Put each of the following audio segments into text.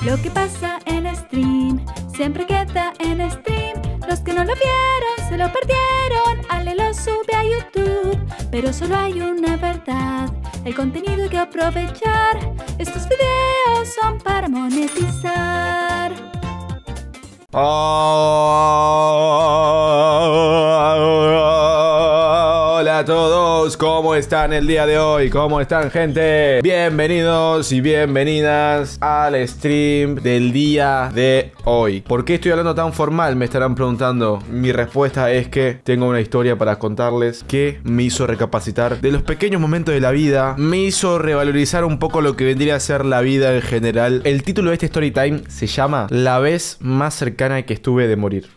Lo que pasa en stream siempre queda en stream. Los que no lo vieron se lo perdieron. Ale lo sube a YouTube, pero solo hay una verdad: el contenido hay que aprovechar. Estos videos son para monetizar. Hola a todos, ¿cómo están el día de hoy? ¿Cómo están, gente? Bienvenidos y bienvenidas al stream del día de hoy. ¿Por qué estoy hablando tan formal? Me estarán preguntando. Mi respuesta es que tengo una historia para contarles que me hizo recapacitar de los pequeños momentos de la vida. Me hizo revalorizar un poco lo que vendría a ser la vida en general. El título de este story time se llama La vez más cercana que estuve de morir.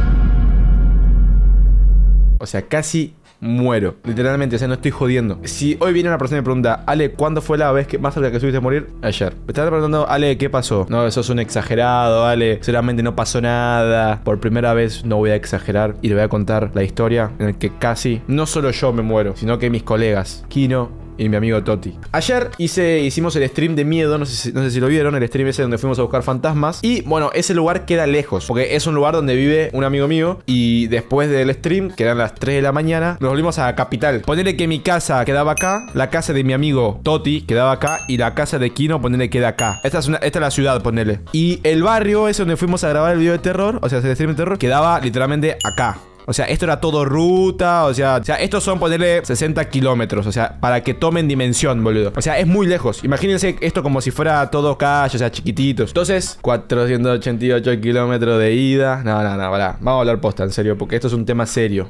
O sea, casi muero, literalmente, o sea, no estoy jodiendo. Si hoy viene una persona y me pregunta: Ale, ¿cuándo fue la vez más cerca que estuviste de morir? Ayer. Me están preguntando: Ale, ¿qué pasó? No, eso es un exagerado, Ale, seguramente no pasó nada. Por primera vez no voy a exagerar y le voy a contar la historia en la que casi, no solo yo me muero, sino que mis colegas, Kino y mi amigo Toti. Ayer hicimos el stream de miedo, no sé si lo vieron, el stream ese donde fuimos a buscar fantasmas. Y bueno, ese lugar queda lejos, porque es un lugar donde vive un amigo mío. Y después del stream, que eran las 3 de la mañana, nos volvimos a Capital. Ponele que mi casa quedaba acá, la casa de mi amigo Toti quedaba acá, y la casa de Kino, ponele, queda acá. Esta es la ciudad, ponele. Y el barrio ese donde fuimos a grabar el video de terror, o sea, el stream de terror, quedaba literalmente acá. O sea, esto era todo ruta, o sea, estos son, ponerle 60 kilómetros, o sea, para que tomen dimensión, boludo. O sea, es muy lejos. Imagínense esto como si fuera todo calle, o sea, chiquititos. Entonces, 488 kilómetros de ida. No, pará. Vamos a hablar posta, en serio, porque esto es un tema serio.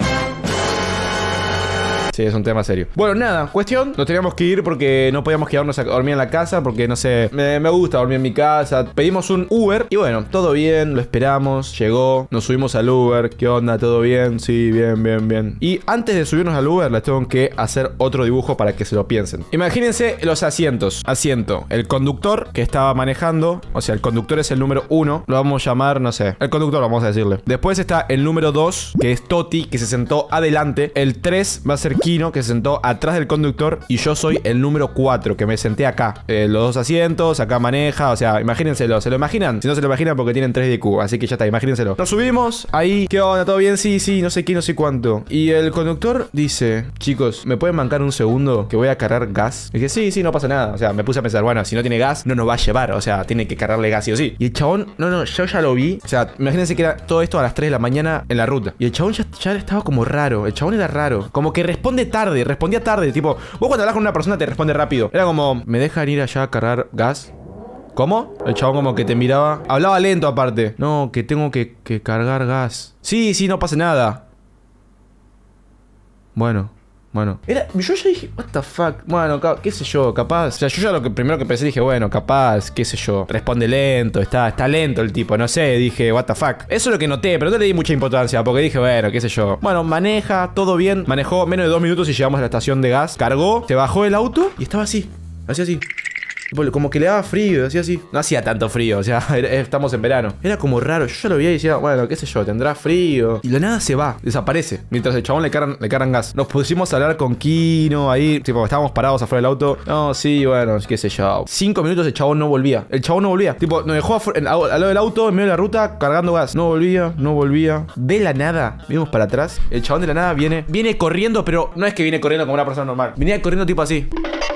Sí, es un tema serio. Bueno, nada, cuestión, nos teníamos que ir porque no podíamos quedarnos a dormir en la casa, porque no sé, me gusta dormir en mi casa. Pedimos un Uber y bueno, todo bien, lo esperamos, llegó, nos subimos al Uber. ¿Qué onda? ¿Todo bien? Sí, bien. Y antes de subirnos al Uber les tengo que hacer otro dibujo para que se lo piensen. Imagínense los asientos. Asiento, el conductor que estaba manejando, o sea, el conductor es el número 1, lo vamos a llamar, no sé, el conductor, vamos a decirle. Después está el número 2, que es Toti, que se sentó adelante. El 3 va a ser Kino, que se sentó atrás del conductor, y yo soy el número 4, que me senté acá. Los dos asientos, acá maneja, o sea, imagínenselo. ¿Se lo imaginan? Si no se lo imaginan, porque tienen 3 de IQ, así que ya está, imagínenselo. Nos subimos, ahí, ¿qué onda? ¿Todo bien? Sí, no sé qué, no sé cuánto. Y el conductor dice: chicos, ¿me pueden bancar un segundo que voy a cargar gas? Y dije: sí, no pasa nada. O sea, me puse a pensar, bueno, si no tiene gas, no nos va a llevar, o sea, tiene que cargarle gas sí o sí. Y el chabón, no, yo ya lo vi. O sea, imagínense que era todo esto a las 3 de la mañana en la ruta. Y el chabón ya estaba como raro. El chabón era raro. Como que respondía tarde, tipo, vos cuando hablas con una persona te responde rápido. Era como: ¿me dejan ir allá a cargar gas? ¿Cómo? El chabón como que te miraba. Hablaba lento aparte. No, que tengo que cargar gas. Sí, no pasa nada. Bueno. Yo ya dije, what the fuck. Bueno, qué sé yo, capaz. O sea, yo ya primero que pensé, dije, bueno, capaz, qué sé yo, responde lento, está lento el tipo, no sé, dije, what the fuck. Eso es lo que noté, pero no le di mucha importancia, porque dije, bueno, qué sé yo. Bueno, maneja, todo bien. Manejó menos de 2 minutos y llegamos a la estación de gas. Cargó, se bajó el auto y estaba así. Así. Como que le daba frío, hacía así. No hacía tanto frío, o sea, estamos en verano. Era como raro, yo ya lo veía y decía, bueno, qué sé yo, tendrá frío. Y de nada se va, desaparece. Mientras el chabón le cargan gas. Nos pusimos a hablar con Kino ahí, tipo, estábamos parados afuera del auto. No, sí, bueno, qué sé yo. 5 minutos el chabón no volvía. Tipo, nos dejó al lado del auto, en medio de la ruta, cargando gas. No volvía. De la nada, vimos para atrás. El chabón de la nada viene corriendo, pero no es que viene corriendo como una persona normal. Venía corriendo tipo así.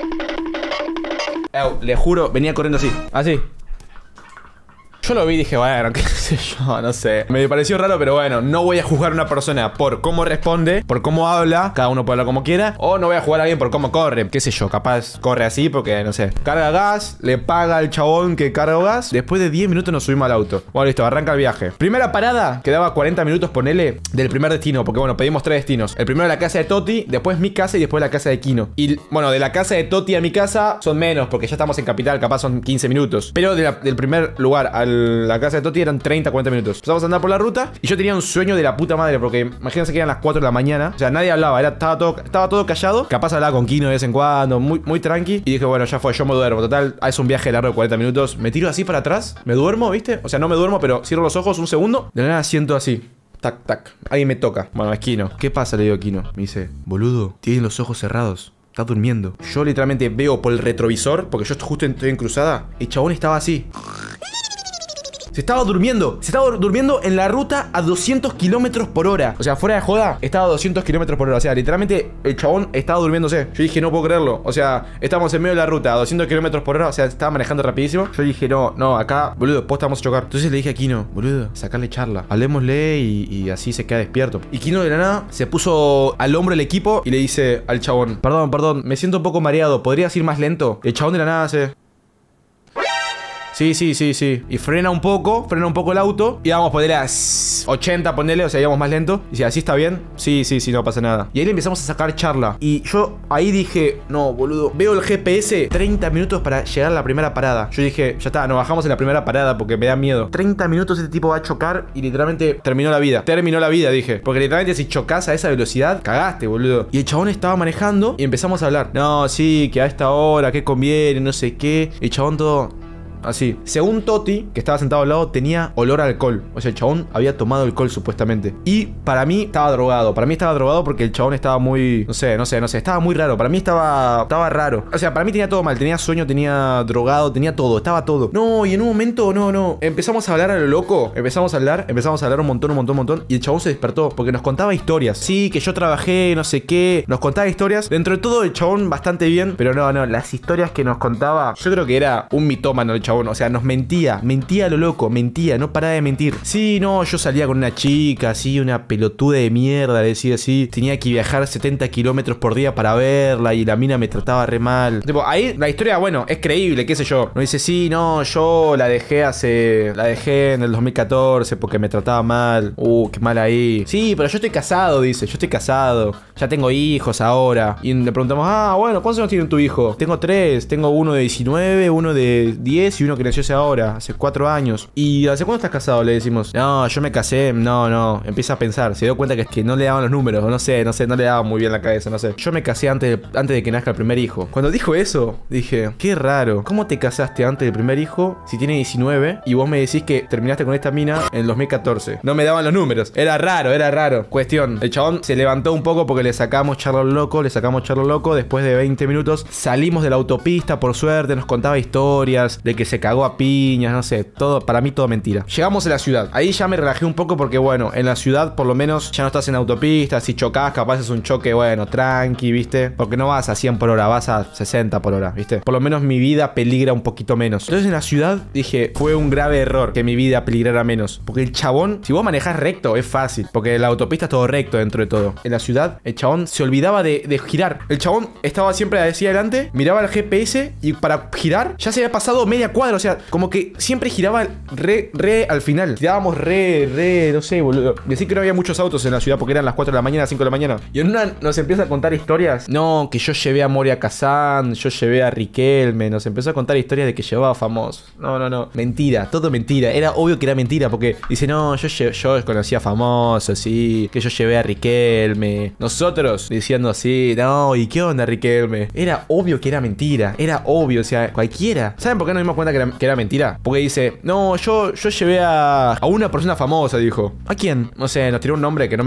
Le juro, venía corriendo así. Yo lo vi y dije, bueno, qué sé yo, no sé. Me pareció raro, pero bueno, no voy a juzgar a una persona por cómo responde, por cómo habla. Cada uno puede hablar como quiera. O no voy a juzgar a alguien por cómo corre. Qué sé yo, capaz corre así porque, no sé. Carga gas, le paga al chabón que cargó gas. Después de 10 minutos nos subimos al auto. Bueno, listo, arranca el viaje. Primera parada, quedaba 40 minutos, ponele, del primer destino. Porque bueno, pedimos 3 destinos. El primero de la casa de Toti, después mi casa y después la casa de Kino. Y bueno, de la casa de Toti a mi casa son menos, porque ya estamos en Capital, capaz son 15 minutos. Pero del primer lugar al la casa de Toti eran 30-40 minutos. Empezamos a andar por la ruta y yo tenía un sueño de la puta madre, porque imagínense que eran las 4 de la mañana. O sea, nadie hablaba, estaba todo callado. Capaz hablaba con Kino de vez en cuando, muy tranqui. Y dije, bueno, ya fue, yo me duermo. Total, es un viaje largo de 40 minutos. Me tiro así para atrás, me duermo, ¿viste? O sea, no me duermo, pero cierro los ojos un segundo. De la nada siento así. Tac, tac. Alguien me toca. Bueno, es Kino. ¿Qué pasa? Le digo a Kino. Me dice, boludo, tienes los ojos cerrados. Estás durmiendo. Yo literalmente veo por el retrovisor, porque yo justo estoy en cruzada. El chabón estaba así. Se estaba durmiendo. Se estaba durmiendo en la ruta a 200 kilómetros por hora. O sea, fuera de joda, estaba a 200 kilómetros por hora. O sea, literalmente el chabón estaba durmiéndose. Yo dije, no puedo creerlo. O sea, estábamos en medio de la ruta a 200 kilómetros por hora. O sea, estaba manejando rapidísimo. Yo dije, no, acá, boludo, posta vamos a chocar. Entonces le dije a Kino, boludo, sacarle charla. Hablemosle y así se queda despierto. Y Kino de la nada se puso al hombro del equipo y le dice al chabón, perdón, me siento un poco mareado. ¿Podrías ir más lento? El chabón de la nada hace... Sí. Y frena un poco el auto. Y vamos a ponerle a 80, ponele, o sea, íbamos más lento. Y si así está bien, sí, no pasa nada. Y ahí le empezamos a sacar charla. Y yo ahí dije, no, boludo. Veo el GPS, 30 minutos para llegar a la primera parada. Yo dije, ya está, nos bajamos en la primera parada porque me da miedo. 30 minutos este tipo va a chocar y literalmente terminó la vida. Dije. Porque literalmente si chocas a esa velocidad, cagaste, boludo. Y el chabón estaba manejando y empezamos a hablar. No, sí, que a esta hora, que conviene, no sé qué. El chabón todo... así. Según Toti, que estaba sentado al lado, tenía olor a alcohol. O sea, el chabón había tomado alcohol supuestamente. Y para mí estaba drogado. Para mí estaba drogado porque el chabón estaba muy... No sé. Estaba muy raro. Para mí estaba raro. O sea, para mí tenía todo mal. Tenía sueño, tenía drogado, tenía todo. Estaba todo. No, y en un momento, no. Empezamos a hablar a lo loco. Empezamos a hablar un montón. Y el chabón se despertó porque nos contaba historias. Sí, que yo trabajé, no sé qué. Nos contaba historias. Dentro de todo, el chabón bastante bien. Pero no. Las historias que nos contaba, yo creo que era un mitómano el chabón. O sea, nos mentía a lo loco, no paraba de mentir. Sí, no, yo salía con una chica, así, una pelotuda de mierda, decía así. Tenía que viajar 70 kilómetros por día para verla y la mina me trataba re mal. Tipo, ahí la historia, bueno, es creíble, qué sé yo. Nos dice, sí, no, yo la dejé en el 2014 porque me trataba mal. Qué mal ahí. Sí, pero yo estoy casado, dice, ya tengo hijos ahora. Y le preguntamos, bueno, ¿cuántos años tiene tu hijo? Tengo 3, tengo uno de 19, uno de 10 y uno que nació hace ahora, hace 4 años. ¿Y hace cuánto estás casado? Le decimos. No, yo me casé, no. Empieza a pensar, se dio cuenta que no le daban los números, no sé, no le daba muy bien la cabeza, no sé. Yo me casé antes de que nazca el primer hijo. Cuando dijo eso, dije, qué raro. ¿Cómo te casaste antes del primer hijo si tiene 19 y vos me decís que terminaste con esta mina en el 2014? No me daban los números. Era raro. Cuestión, el chabón se levantó un poco porque le sacamos charla al loco. Después de 20 minutos salimos de la autopista, por suerte, nos contaba historias de que se cagó a piñas, no sé, todo, para mí todo mentira. Llegamos a la ciudad, ahí ya me relajé un poco porque bueno, en la ciudad por lo menos ya no estás en autopista, si chocas capaz es un choque, bueno, tranqui, ¿viste? Porque no vas a 100 por hora, vas a 60 por hora, ¿viste? Por lo menos mi vida peligra un poquito menos. Entonces en la ciudad dije, fue un grave error que mi vida peligrara menos, porque el chabón, si vos manejás recto es fácil, porque la autopista es todo recto dentro de todo. En la ciudad el chabón se olvidaba de girar. El chabón estaba siempre hacia adelante, miraba el GPS y para girar ya se había pasado media cuadra, o sea, como que siempre giraba re al final. Girábamos no sé, boludo. Decí que no había muchos autos en la ciudad porque eran las 4 de la mañana, 5 de la mañana. Y en una nos empieza a contar historias. No, que yo llevé a Moria Kazan, yo llevé a Riquelme. Nos empezó a contar historias de que llevaba famosos. No. Mentira, todo mentira. Era obvio que era mentira porque dice, no, yo conocía famosos, sí, que yo llevé a Riquelme. Nosotros diciendo así, no, ¿y qué onda Riquelme? Era obvio que era mentira. Era obvio, o sea, cualquiera. ¿Saben por qué nos dimos cuenta que era mentira? Porque dice, no, yo llevé a una persona famosa, dijo. ¿A quién? No sé, nos tiró un nombre que yo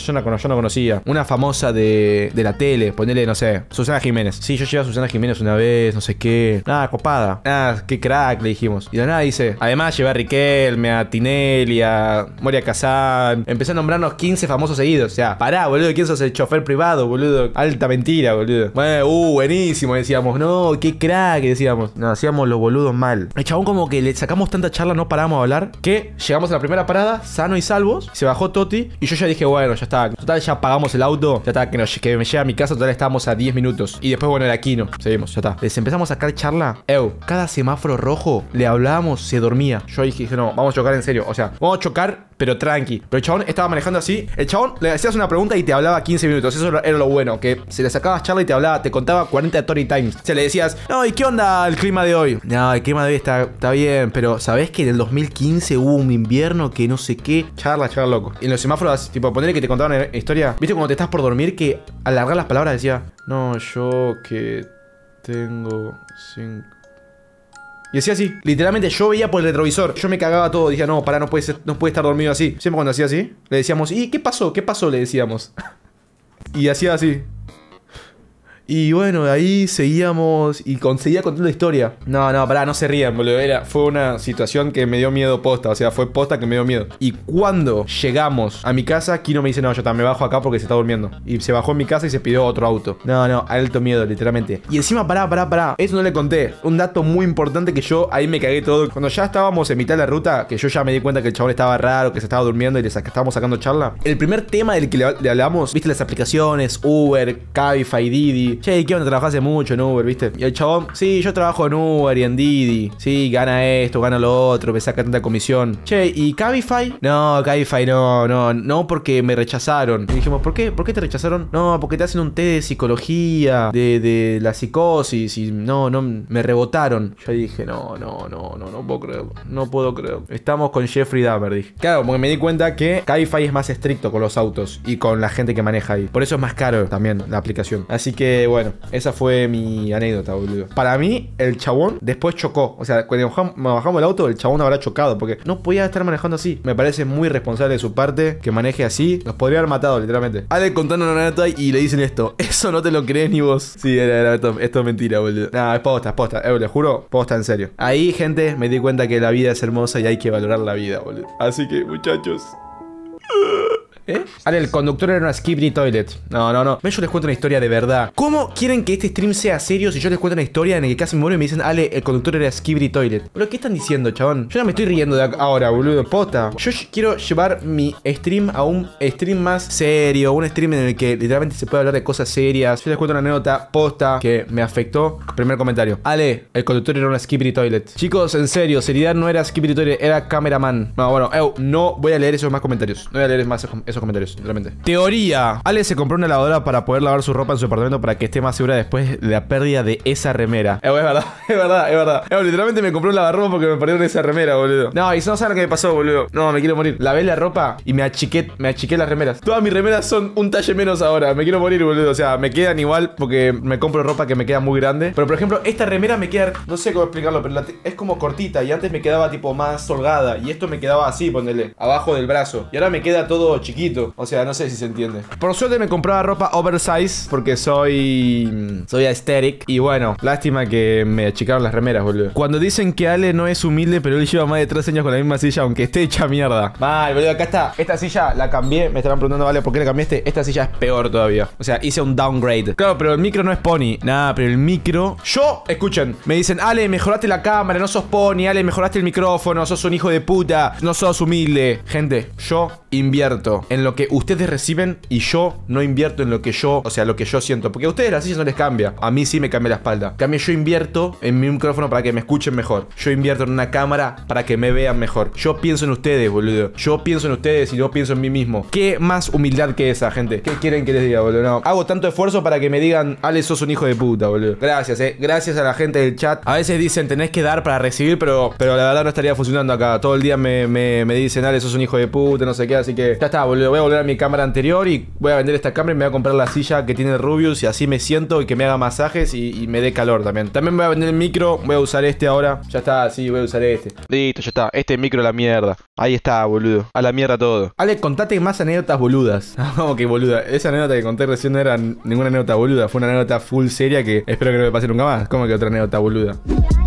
no conocía. Una famosa de la tele, ponele, no sé, Susana Jiménez. Sí, yo llevé a Susana Jiménez una vez, no sé qué. Copada. Qué crack, le dijimos. Y de nada dice, además llevé a Riquelme, a Tinelli, a Moria Kazan. Empezó a nombrarnos 15 famosos seguidos. O sea, pará, boludo, ¿quién sos el chofer privado, boludo? Alta mentira, boludo. Bueno, buenísimo, decíamos. No, qué crack, decíamos. Nos hacíamos los boludos mal. El chabón como que le sacamos tanta charla, no paramos a hablar, que llegamos a la primera parada, sano y salvos. Se bajó Toti y yo ya dije, bueno, ya está. Total, ya pagamos el auto. Ya está, que me lleve a mi casa. Total, estábamos a 10 minutos. Y después, bueno, el Aquino. Seguimos, ya está. Les empezamos a sacar charla. Cada semáforo rojo le hablábamos, se dormía. Yo dije, no, vamos a chocar en serio. O sea, vamos a chocar, pero tranqui. Pero el chabón estaba manejando así. El chabón le hacías una pregunta y te hablaba 15 minutos. Eso era lo bueno, que se le sacabas charla y te hablaba, te contaba 40 story times. Se le decías, no, ¿y qué onda el clima de hoy? No, el clima de hoy está bien, pero ¿sabés que en el 2015 hubo un invierno que no sé qué? Charla, loco. Y en los semáforos, tipo, ponerle que te contaban historia. ¿Viste cuando te estás por dormir que al alargar las palabras decía, no, yo que tengo 5... Y decía así, literalmente yo veía por el retrovisor. Yo me cagaba todo, decía, no, pará, no puede estar dormido así. Siempre cuando hacía así, le decíamos, ¿y qué pasó? ¿Qué pasó? Le decíamos. Y hacía así. Y bueno, ahí seguíamos y seguía contando la historia. No, pará, no se rían, boludo. Fue una situación que me dio miedo posta. O sea, fue posta que me dio miedo. Y cuando llegamos a mi casa, Kino me dice, no, yo me bajo acá porque se está durmiendo. Y se bajó en mi casa y se pidió otro auto. No, alto miedo, literalmente. Y encima, pará. Eso no le conté. Un dato muy importante que yo ahí me cagué todo. Cuando ya estábamos en mitad de la ruta, que yo ya me di cuenta que el chabón estaba raro, que se estaba durmiendo y estábamos sacando charla. El primer tema del que le hablamos, viste las aplicaciones, Uber, Cabify, Didi. Che, ¿qué onda? Trabajaste mucho en Uber, viste. Y el chabón, sí, yo trabajo en Uber y en Didi. Sí, gana esto, gana lo otro, me saca tanta comisión. Che, ¿y Cabify? No, Cabify no, porque me rechazaron. Y dijimos, ¿por qué? ¿Por qué te rechazaron? No, porque te hacen un test de psicología, de la psicosis y no, me rebotaron. Yo dije, no puedo creerlo. No puedo creerlo. Estamos con Jeffrey Dahmer, dije. Claro, porque me di cuenta que Cabify es más estricto con los autos y con la gente que maneja ahí. Por eso es más caro también la aplicación. Así que, bueno, esa fue mi anécdota, boludo. Para mí, el chabón después chocó. O sea, cuando bajamos el auto, el chabón habrá chocado porque no podía estar manejando así. Me parece muy responsable de su parte que maneje así. Nos podría haber matado, literalmente. Ale contando una anécdota y le dicen esto. Eso no te lo crees ni vos. Sí, esto es mentira, boludo. No, es posta. Le juro, posta en serio. Ahí, gente, me di cuenta que la vida es hermosa y hay que valorar la vida, boludo. Así que, muchachos... Ale, el conductor era una Skibidi Toilet. No. Ven, yo les cuento una historia de verdad. ¿Cómo quieren que este stream sea serio si yo les cuento una historia en la que casi me muero y me dicen, Ale, el conductor era Skibidi Toilet? ¿Pero qué están diciendo, chabón? Yo no me estoy riendo de ahora, boludo. Posta. Yo quiero llevar mi stream a un stream más serio. Un stream en el que literalmente se puede hablar de cosas serias. Yo les cuento una anécdota posta que me afectó. Primer comentario. Ale, el conductor era una Skibidi Toilet. Chicos, en serio, seriedad no era Skibidi Toilet, era cameraman. No, bueno, no voy a leer esos más comentarios. No voy a leer más esos comentarios, realmente. Teoría. Ale se compró una lavadora para poder lavar su ropa en su apartamento para que esté más segura después de la pérdida de esa remera. Es verdad. Literalmente me compré un lavarropa porque me perdieron esa remera, boludo. No, y no saben lo que me pasó, boludo. No, me quiero morir. Lavé la ropa y me achiqué las remeras. Todas mis remeras son un talle menos ahora. Me quiero morir, boludo. O sea, me quedan igual porque me compro ropa que me queda muy grande. Pero, por ejemplo, esta remera me queda... No sé cómo explicarlo, pero es como cortita. Y antes me quedaba tipo más holgada. Y esto me quedaba así, ponele, abajo del brazo. Y ahora me queda todo chiquito. O sea, no sé si se entiende. Por suerte me compraba ropa oversize porque soy aesthetic. Y bueno, lástima que me achicaron las remeras, boludo. Cuando dicen que Ale no es humilde, pero él lleva más de 3 años con la misma silla, aunque esté hecha mierda. Mal, boludo, acá está. Esta silla la cambié. Me estarán preguntando, vale, ¿por qué la cambiaste? Esta silla es peor todavía. O sea, hice un downgrade. Claro, pero el micro no es Pony. Nada, pero el micro... Escuchen, me dicen, Ale, mejoraste la cámara, no sos Pony. Ale, mejoraste el micrófono, sos un hijo de puta, no sos humilde. Gente, yo invierto en lo que ustedes reciben y yo no invierto en lo que yo, o sea, lo que yo siento. Porque a ustedes la silla no les cambia. A mí sí me cambia la espalda. En cambio, yo invierto en mi micrófono para que me escuchen mejor. Yo invierto en una cámara para que me vean mejor. Yo pienso en ustedes, boludo. Yo pienso en ustedes y no pienso en mí mismo. ¿Qué más humildad que esa, gente? ¿Qué quieren que les diga, boludo? No. Hago tanto esfuerzo para que me digan, Ale, sos un hijo de puta, boludo. Gracias, Gracias a la gente del chat. A veces dicen, tenés que dar para recibir, pero la verdad no estaría funcionando acá. Todo el día me dicen, Ale, sos un hijo de puta, no sé qué. Así que ya está, boludo. Voy a volver a mi cámara anterior y voy a vender esta cámara y me voy a comprar la silla que tiene Rubius y así me siento y que me haga masajes y me dé calor también. También voy a vender el micro. Voy a usar este ahora. Ya está, sí, voy a usar este. Listo, ya está. Este micro a la mierda. Ahí está, boludo. A la mierda todo. Ale, contate más anécdotas boludas. Como que boluda. Esa anécdota que conté recién no era ninguna anécdota boluda. Fue una anécdota full seria que espero que no me pase nunca más. Como que otra anécdota boluda.